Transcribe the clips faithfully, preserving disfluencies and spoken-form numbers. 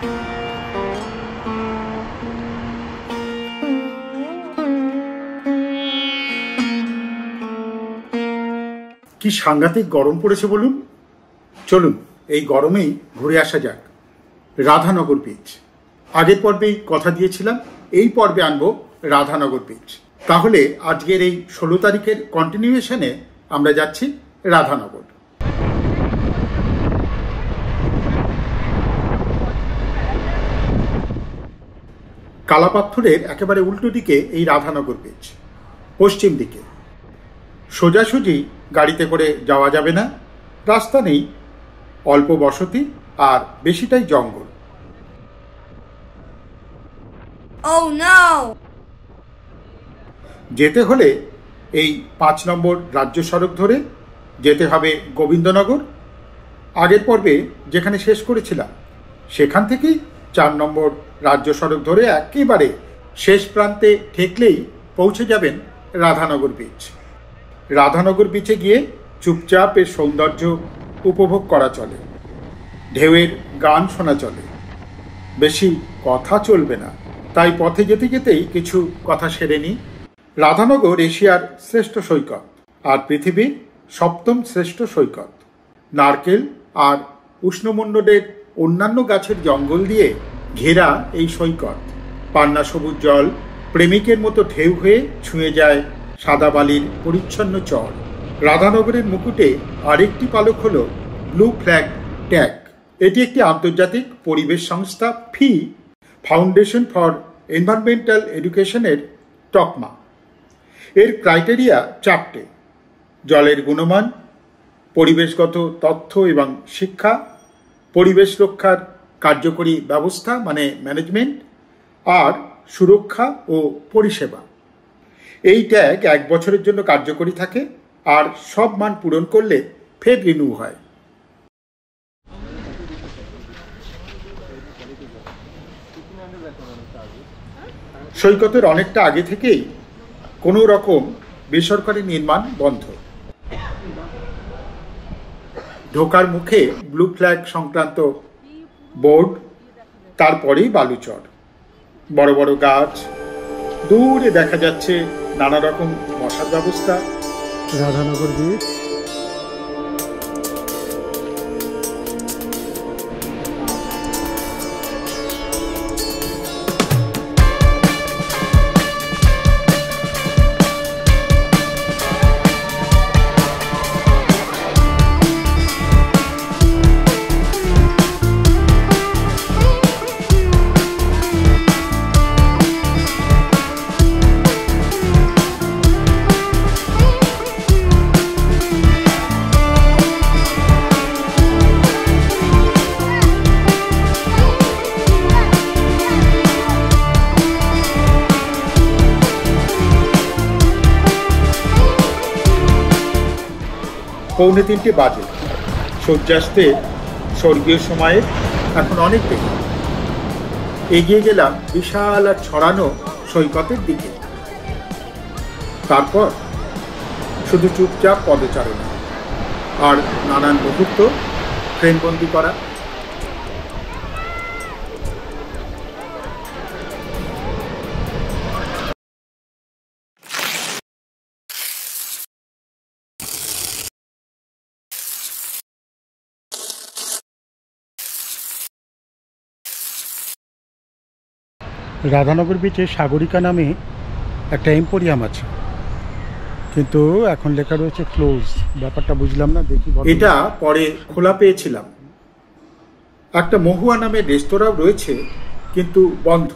কি সাংঘাতিক গরম পড়েছে বলুন। চলুন এই গরমেই ঘুরে আসা যাক রাধানগর বিচ। আগের পর্বেই কথা দিয়েছিলাম এই পর্বে আনবো রাধানগর বিচ। তাহলে আজকের এই ষোলো তারিখের কন্টিনিউয়েশনে আমরা যাচ্ছি রাধানগর। কালাপাথরের একেবারে উল্টো দিকে এই রাধানগর বিচ, পশ্চিম দিকে। সোজাসুজি গাড়িতে করে যাওয়া যাবে না, রাস্তা নেই, অল্প বসতি আর বেশিটাই জঙ্গল। Oh no! যেতে হলে এই পাঁচ নম্বর রাজ্য সড়ক ধরে যেতে হবে গোবিন্দনগর। আগের পর্বে যেখানে শেষ করেছিলাম সেখান থেকেই চার নম্বর রাজ্য সড়ক ধরে একেবারে শেষ প্রান্তে ঠেকলেই পৌঁছে যাবেন রাধানগর বিচ। রাধানগর বিচে গিয়ে চুপচাপ এর সৌন্দর্য উপভোগ করা চলে, ঢেউয়ের গান শোনা চলে, বেশি কথা চলবে না। তাই পথে যেতে যেতেই কিছু কথা সেরে নিই। রাধানগর এশিয়ার শ্রেষ্ঠ সৈকত আর পৃথিবীর সপ্তম শ্রেষ্ঠ সৈকত। নারকেল আর উষ্ণমণ্ডলের অন্যান্য গাছের জঙ্গল দিয়ে ঘেরা এই সৈকত। পান্না সবুজ জল প্রেমিকের মতো ঢেউ হয়ে ছুঁয়ে যায় সাদা বালির পরিচ্ছন্ন চর। রাধানগরের মুকুটে আরেকটি পালক হল ব্লু ফ্ল্যাগ ট্যাগ। এটি একটি আন্তর্জাতিক পরিবেশ সংস্থা ফি ফাউন্ডেশন ফর এনভায়রনমেন্টাল এডুকেশনের তকমা। এর ক্রাইটেরিয়া চারটে: জলের গুণমান, পরিবেশগত তথ্য এবং শিক্ষা, পরিবেশ রক্ষার কার্যকরী ব্যবস্থা মানে ম্যানেজমেন্ট, আর সুরক্ষা ও পরিষেবা। এই ট্যাগ এক বছরের জন্য কার্যকরী থাকে আর সব মান পূরণ করলে ফের রিনিউ হয়। সৈকতের অনেকটা আগে থেকেই কোনো রকম বেসরকারি নির্মাণ বন্ধ। ঢোকার মুখে ব্লু ফ্ল্যাগ সংক্রান্ত বোর্ড, তারপরেই বালুচর, বড় বড় গাছ, দূরে দেখা যাচ্ছে নানা রকম বসার ব্যবস্থা। রাধানগর বিচ পৌনে তিনটে বাজে। সূর্যাস্তের স্বর্গীয় সময়ে এখন অনেক দেরি। এগিয়ে গেলাম বিশাল আর ছড়ানো সৈকতের দিকে। তারপর শুধু চুপচাপ পদচারণা আর নানান মুহূর্ত ফ্রেমবন্দি করা। রাধানগর বিচে সাগরিকা নামে একটা এম্পোরিয়াম আছে, কিন্তু এখন লেখা রয়েছে ক্লোজ। ব্যাপারটা বুঝলাম না, দেখি। এটা পরে খোলা পেয়েছিলাম। একটা মহুয়া নামের রেস্তোরাঁ রয়েছে, কিন্তু বন্ধ।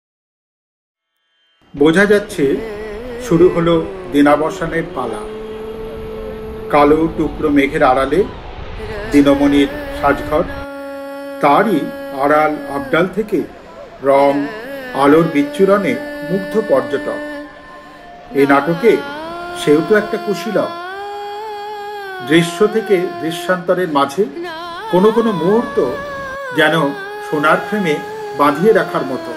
বোঝা যাচ্ছে শুরু হলো দিনাবসানের পালা। কালো টুকরো মেঘের আড়ালে দিনমণির সাজঘর, তারই আড়াল আবডাল থেকে রং আলোর বিচ্ছুরণে মুগ্ধ পর্যটক। এই নাটকে সেও তো একটা কুশীলব। দৃশ্য থেকে দৃশ্যান্তরের মাঝে কোনো কোনো মুহূর্ত যেন সোনার ফ্রেমে বাঁধিয়ে রাখার মতো।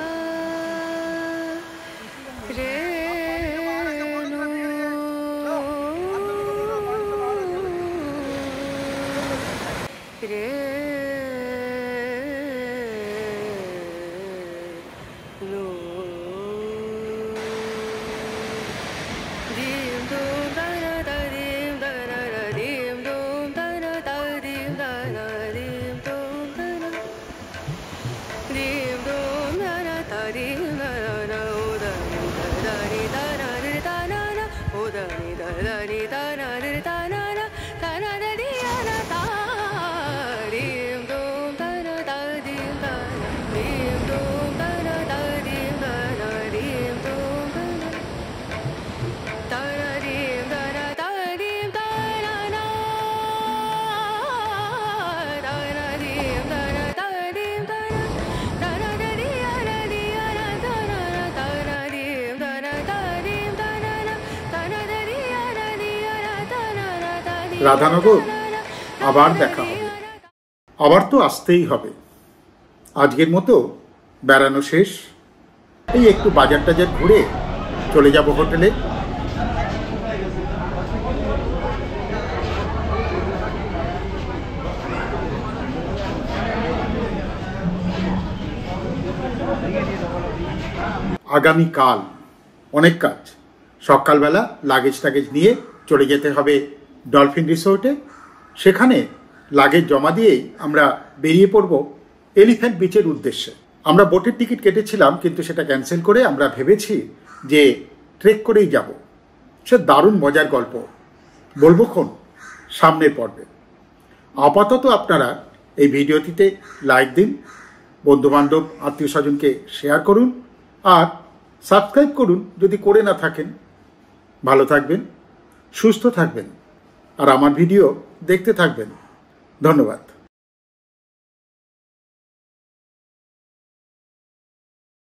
রাধানগর আবার দেখা হবে। আবার তো আসতেই হবে। আজকের মতো বেড়ানো শেষ। এই একটু বাজার টাজার ঘুরে চলে যাব হোটেলে। আগামীকাল অনেক কাজ। সকালবেলা লাগেজ টাগেজ নিয়ে চলে যেতে হবে ডলফিন রিসোর্টে। সেখানে লাগেজ জমা দিয়েই আমরা বেরিয়ে পড়ব এলিফ্যান্ট বিচের উদ্দেশ্যে। আমরা বোটের টিকিট কেটেছিলাম, কিন্তু সেটা ক্যান্সেল করে আমরা ভেবেছি যে ট্রেক করেই যাব। সে দারুণ মজার গল্প, বলবো খন সামনের পর্বে। আপাতত আপনারা এই ভিডিওটিতে লাইক দিন, বন্ধুবান্ধব আত্মীয় স্বজনকে শেয়ার করুন, আর সাবস্ক্রাইব করুন যদি করে না থাকেন। ভালো থাকবেন, সুস্থ থাকবেন, আর আমার ভিডিও দেখতে থাকবেন। ধন্যবাদ।